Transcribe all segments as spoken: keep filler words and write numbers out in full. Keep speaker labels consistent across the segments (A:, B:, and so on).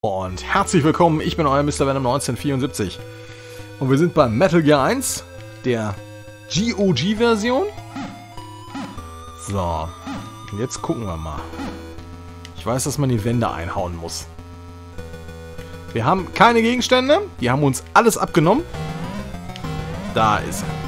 A: Und herzlich willkommen, ich bin euer Mister Venom neunzehnhundertvierundsiebzig. Und wir sind bei Metal Gear eins, der G O G-Version. So, und jetzt gucken wir mal. Ich weiß, dass man die Wände einhauen muss. Wir haben keine Gegenstände, die haben uns alles abgenommen. Da ist er.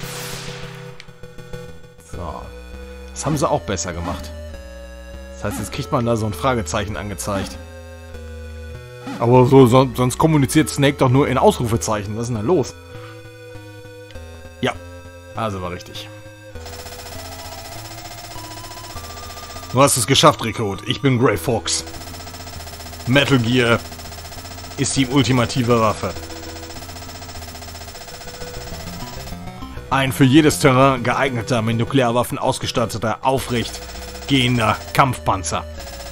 A: So, das haben sie auch besser gemacht. Das heißt, jetzt kriegt man da so ein Fragezeichen angezeigt. Aber so, so, sonst kommuniziert Snake doch nur in Ausrufezeichen. Was ist denn da los? Ja, also war richtig. Du hast es geschafft, Recruit. Ich bin Grey Fox. Metal Gear ist die ultimative Waffe. Ein für jedes Terrain geeigneter, mit Nuklearwaffen ausgestatteter, aufrecht gehender Kampfpanzer.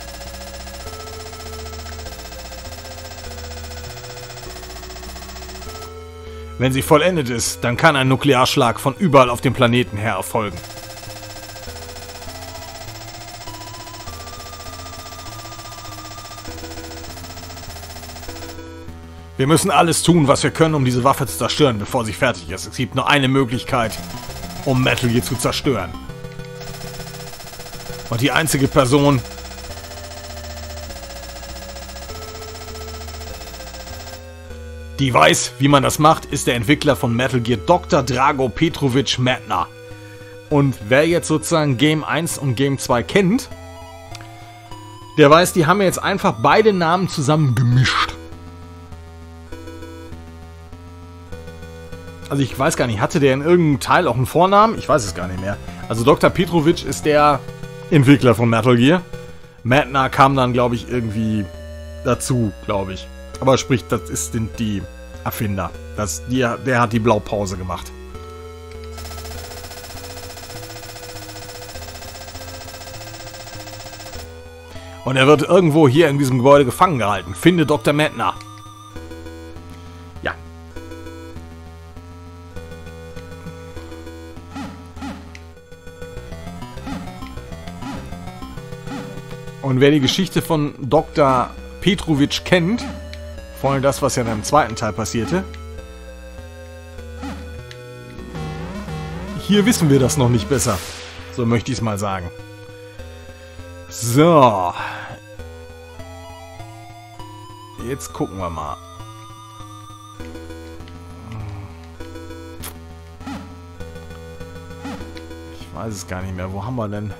A: Wenn sie vollendet ist, dann kann ein Nuklearschlag von überall auf dem Planeten her erfolgen. Wir müssen alles tun, was wir können, um diese Waffe zu zerstören, bevor sie fertig ist. Es gibt nur eine Möglichkeit, um Metal Gear zu zerstören. Und die einzige Person, die weiß, wie man das macht, ist der Entwickler von Metal Gear, Doktor Drago Petrovic Medtner. Und wer jetzt sozusagen Game eins und Game zwei kennt, der weiß, die haben jetzt einfach beide Namen zusammen gemischt. Also ich weiß gar nicht, hatte der in irgendeinem Teil auch einen Vornamen? Ich weiß es gar nicht mehr. Also Doktor Petrovic ist der Entwickler von Metal Gear. Medtner kam dann, glaube ich, irgendwie dazu, glaube ich. Aber sprich, das ist, sind die Erfinder. Das, die, der hat die Blaupause gemacht. Und er wird irgendwo hier in diesem Gebäude gefangen gehalten. Finde Doktor Medtner. Ja. Und wer die Geschichte von Doktor Petrovic kennt, vor allem das, was ja dann im zweiten Teil passierte, hier wissen wir das noch nicht besser. So möchte ich es mal sagen. So. Jetzt gucken wir mal. Ich weiß es gar nicht mehr. Wo haben wir denn?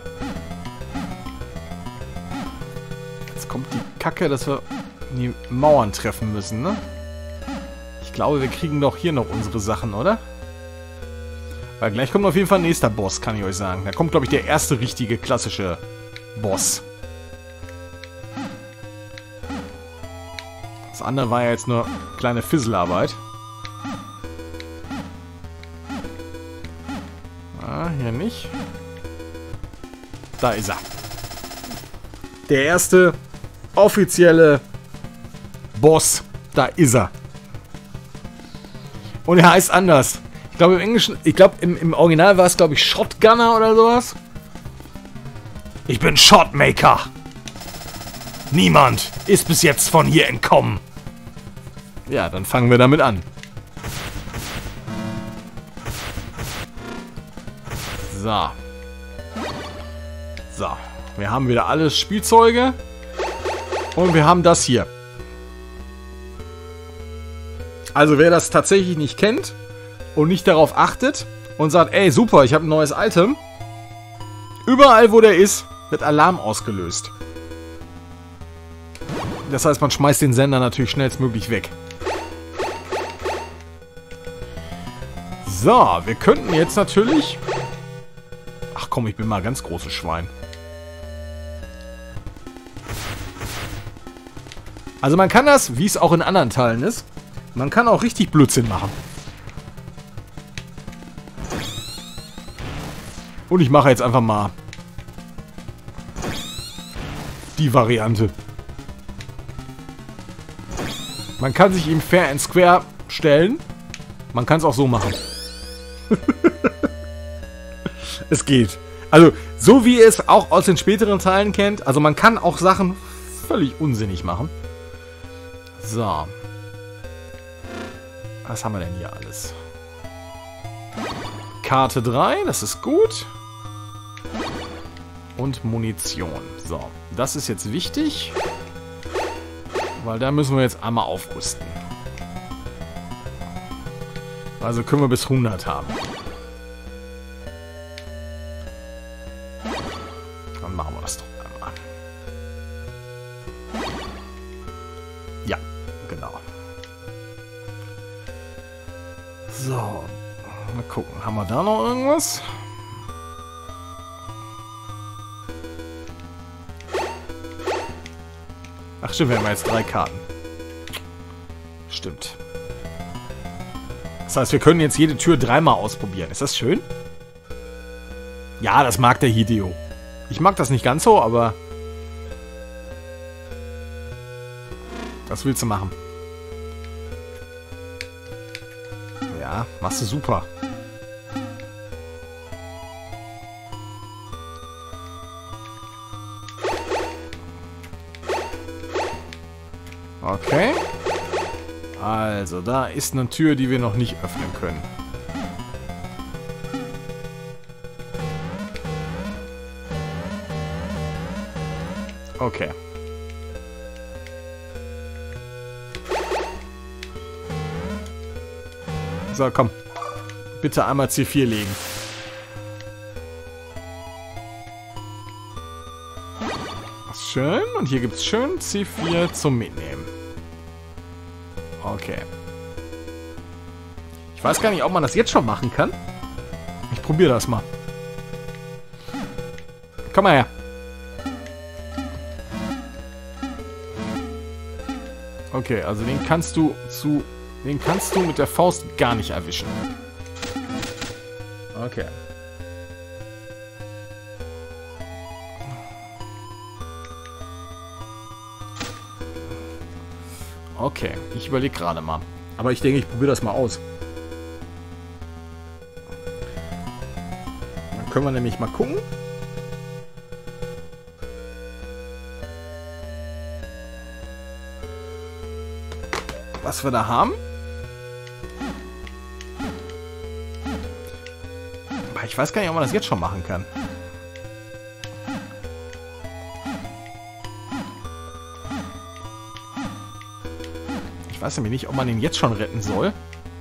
A: Jetzt kommt die Kacke, dass wir die Mauern treffen müssen, ne? Ich glaube, wir kriegen doch hier noch unsere Sachen, oder? Weil gleich kommt auf jeden Fall ein nächster Boss, kann ich euch sagen. Da kommt, glaube ich, der erste richtige, klassische Boss. Das andere war ja jetzt nur kleine Fisselarbeit. Ah, hier nicht. Da ist er. Der erste offizielle Boss, da ist er. Und er heißt anders. Ich glaube im Englischen, ich glaube im, im Original war es, glaube ich, Shotgunner oder sowas. Ich bin Shotmaker. Niemand ist bis jetzt von hier entkommen. Ja, dann fangen wir damit an. So. So. Wir haben wieder alles Spielzeuge. Und wir haben das hier. Also wer das tatsächlich nicht kennt und nicht darauf achtet und sagt, ey super, ich habe ein neues Item. Überall wo der ist, wird Alarm ausgelöst. Das heißt, man schmeißt den Sender natürlich schnellstmöglich weg. So, wir könnten jetzt natürlich... Ach komm, ich bin mal ganz großes Schwein. Also man kann das, wie es auch in anderen Teilen ist, man kann auch richtig Blödsinn machen. Und ich mache jetzt einfach mal die Variante. Man kann sich ihm fair and square stellen. Man kann es auch so machen. Es geht. Also, so wie ihr es auch aus den späteren Teilen kennt, also man kann auch Sachen völlig unsinnig machen. So. Was haben wir denn hier alles? Karte drei, das ist gut. Und Munition. So, das ist jetzt wichtig. Weil da müssen wir jetzt einmal aufrüsten. Also können wir bis hundert haben. Dann machen wir das doch einmal. Ja, genau. So, mal gucken. Haben wir da noch irgendwas? Ach stimmt, wir haben jetzt drei Karten. Stimmt. Das heißt, wir können jetzt jede Tür dreimal ausprobieren. Ist das schön? Ja, das mag der Hideo. Ich mag das nicht ganz so, aber... Was willst du machen? Ja, machst du super. Okay. Also, da ist eine Tür, die wir noch nicht öffnen können. Okay. So, komm. Bitte einmal C vier legen. Schön. Und hier gibt es schön C vier zum Mitnehmen. Okay. Ich weiß gar nicht, ob man das jetzt schon machen kann. Ich probiere das mal. Komm mal her. Okay, also den kannst du zu... Den kannst du mit der Faust gar nicht erwischen. Okay. Okay, ich überlege gerade mal. Aber ich denke, ich probiere das mal aus. Dann können wir nämlich mal gucken. Was wir da haben. Aber ich weiß gar nicht, ob man das jetzt schon machen kann. Ich weiß nämlich nicht, ob man den jetzt schon retten soll.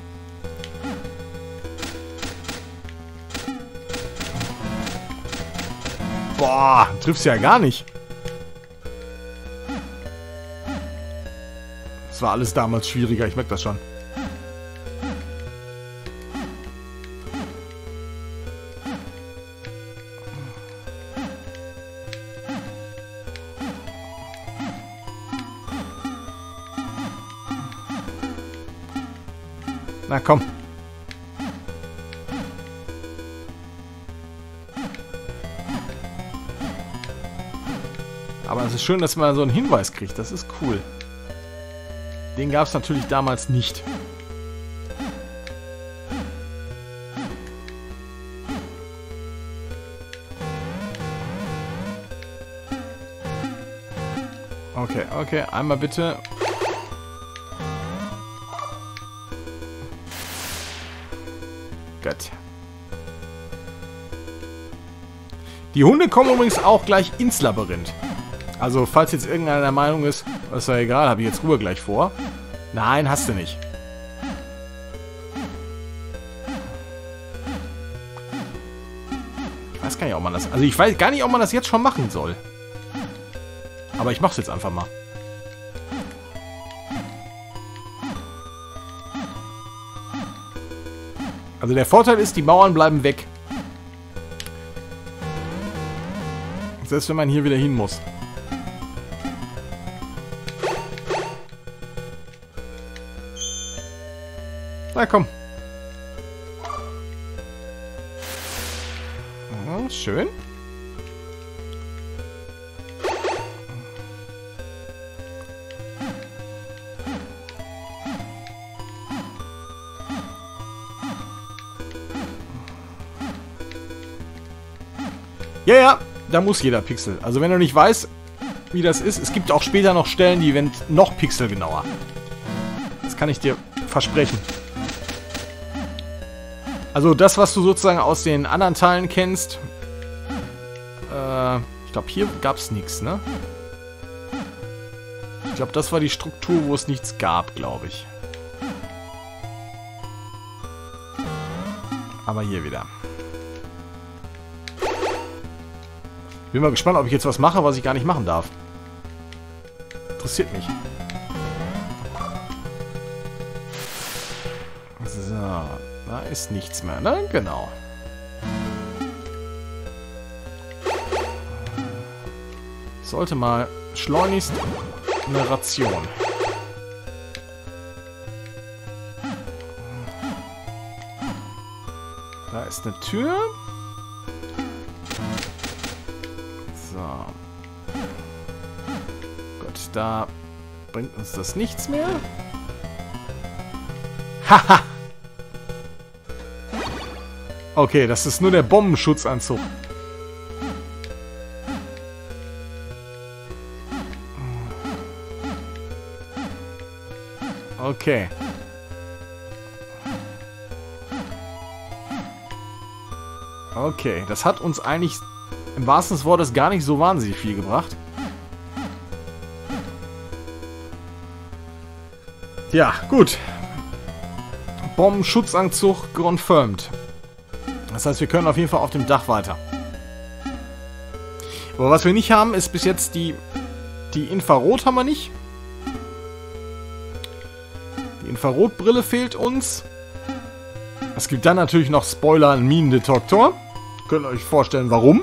A: Boah, triffst ja gar nicht. Das war alles damals schwieriger, ich merke das schon. Na komm. Aber es ist schön, dass man so einen Hinweis kriegt. Das ist cool. Den gab es natürlich damals nicht. Okay, okay. Einmal bitte. Gut. Die Hunde kommen übrigens auch gleich ins Labyrinth. Also, falls jetzt irgendeiner der Meinung ist, ist ja egal, habe ich jetzt Ruhe gleich vor. Nein, hast du nicht. Ich weiß gar nicht, ob man das... Also, ich weiß gar nicht, ob man das jetzt schon machen soll. Aber ich mach's jetzt einfach mal. Also, der Vorteil ist, die Mauern bleiben weg. Selbst wenn man hier wieder hin muss. Na komm. Ja, schön. Ja, ja, da muss jeder Pixel. Also wenn du nicht weißt, wie das ist, es gibt auch später noch Stellen, die werden noch pixelgenauer. kann ich dir versprechen. Also das, was du sozusagen aus den anderen Teilen kennst. Äh, ich glaube, hier gab es nichts, ne? Ich glaube, das war die Struktur, wo es nichts gab, glaube ich. Aber hier wieder. Bin mal gespannt, ob ich jetzt was mache, was ich gar nicht machen darf. Interessiert mich. So, da ist nichts mehr, ne? Genau. Ich sollte mal schleunigst eine Ration. Da ist eine Tür. So. Gut, da bringt uns das nichts mehr. Haha! Okay, das ist nur der Bombenschutzanzug. Okay. Okay, das hat uns eigentlich im wahrsten des Wortes gar nicht so wahnsinnig viel gebracht. Ja, gut. Bombenschutzanzug confirmed. Das heißt, wir können auf jeden Fall auf dem Dach weiter. Aber was wir nicht haben, ist bis jetzt die... Die Infrarot haben wir nicht. Die Infrarotbrille fehlt uns. Es gibt dann natürlich noch Spoiler, einen Minendetektor. Könnt ihr euch vorstellen, warum?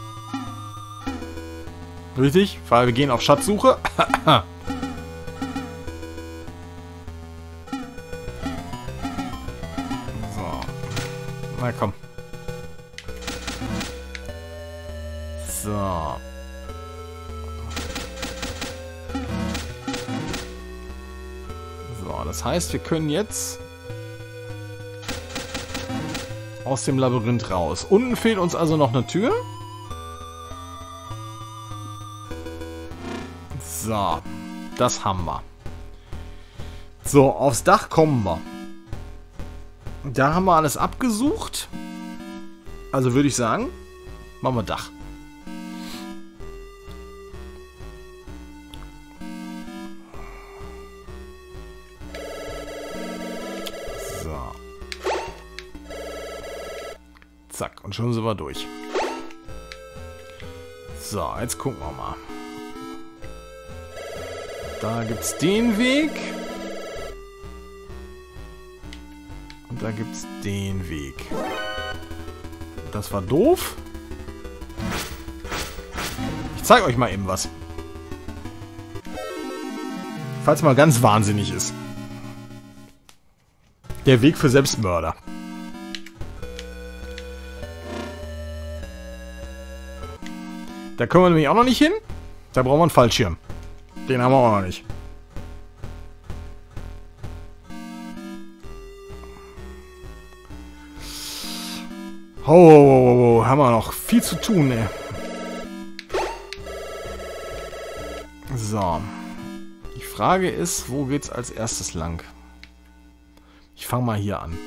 A: Richtig, weil wir gehen auf Schatzsuche. So. Na komm. So. So, das heißt, wir können jetzt aus dem Labyrinth raus. Unten fehlt uns also noch eine Tür. So, das haben wir. So, aufs Dach kommen wir. Da haben wir alles abgesucht. Also würde ich sagen, machen wir Dach. So. Zack, und schon sind wir durch. So, jetzt gucken wir mal. Da gibt's den Weg. Und da gibt's den Weg. Das war doof. Ich zeige euch mal eben was. Falls mal ganz wahnsinnig ist. Der Weg für Selbstmörder. Da können wir nämlich auch noch nicht hin. Da brauchen wir einen Fallschirm. Den haben wir auch noch nicht. Oh, oh, oh, oh, haben wir noch viel zu tun, ey. So. Die Frage ist, wo geht's als erstes lang? Ich fange mal hier an.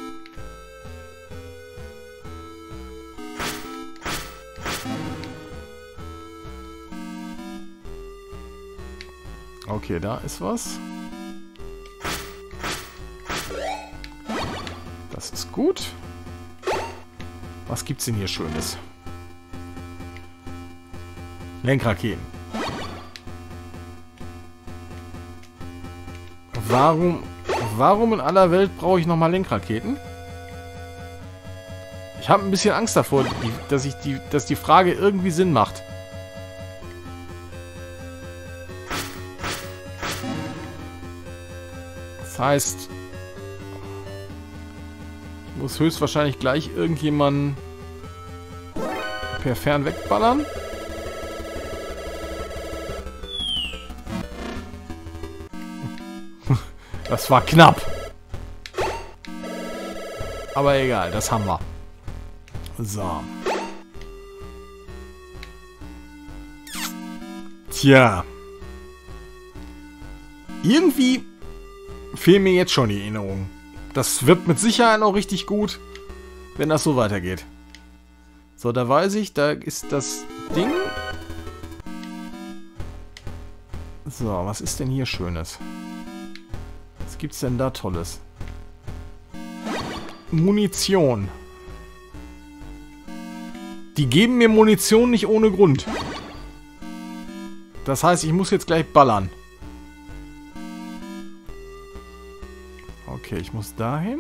A: Okay, da ist was. Das ist gut. Was gibt's denn hier Schönes? Lenkraketen. Warum, warum in aller Welt brauche ich nochmal Lenkraketen? Ich habe ein bisschen Angst davor, die, dass, ich die, dass die Frage irgendwie Sinn macht. Das heißt, ich muss höchstwahrscheinlich gleich irgendjemanden per Fern wegballern. Das war knapp. Aber egal, das haben wir. So. Tja. Irgendwie fehlen mir jetzt schon die Erinnerungen. Das wird mit Sicherheit auch richtig gut, wenn das so weitergeht. So, da weiß ich, da ist das Ding. So, was ist denn hier Schönes? Was gibt's denn da Tolles? Munition. Die geben mir Munition nicht ohne Grund. Das heißt, ich muss jetzt gleich ballern. Okay, ich muss dahin.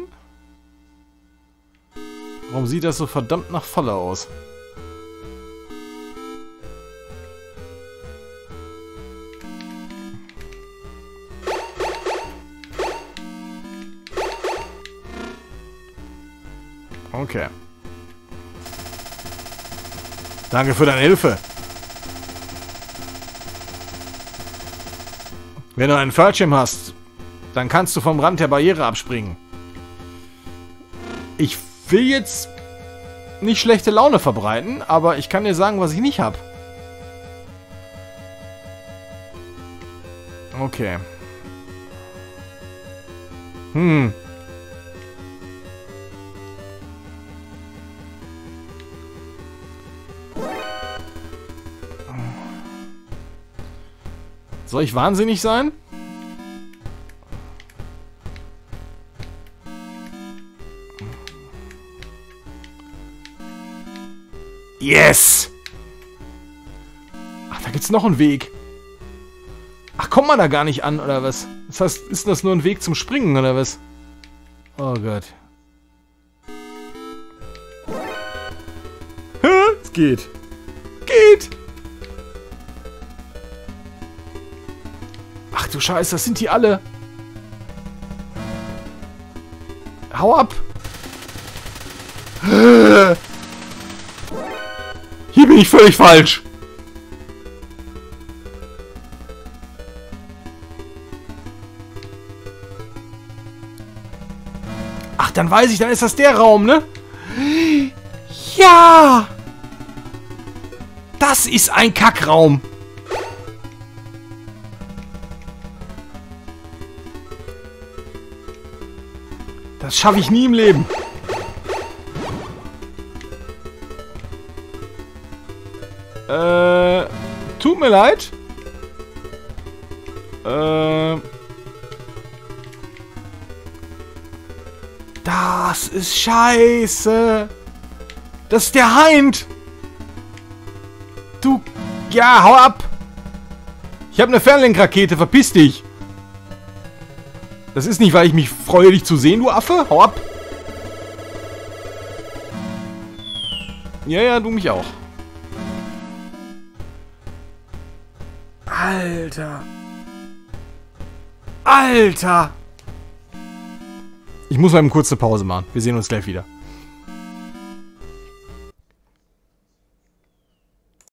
A: Warum sieht das so verdammt nach Falle aus? Okay. Danke für deine Hilfe. Wenn du einen Fallschirm hast, dann kannst du vom Rand der Barriere abspringen. Ich will jetzt nicht schlechte Laune verbreiten, aber ich kann dir sagen, was ich nicht habe. Okay. Hm. Soll ich wahnsinnig sein? Yes! Ach, da gibt's noch einen Weg. Ach, kommt man da gar nicht an, oder was? Das heißt, ist das nur ein Weg zum Springen, oder was? Oh Gott. Hä? Es geht. Geht! Ach du Scheiße, das sind die alle. Hau ab! Hier bin ich völlig falsch. Ach, dann weiß ich, dann ist das der Raum, ne? Ja! Das ist ein Kackraum. Das schaffe ich nie im Leben. Äh, tut mir leid. Äh, das ist scheiße. Das ist der Hind. Du, ja, hau ab. Ich habe eine Fernlenkrakete, verpiss dich. Das ist nicht, weil ich mich freue, dich zu sehen, du Affe. Hau ab. Ja, ja, du mich auch. Alter. Alter. Ich muss mal eine kurze Pause machen. Wir sehen uns gleich wieder.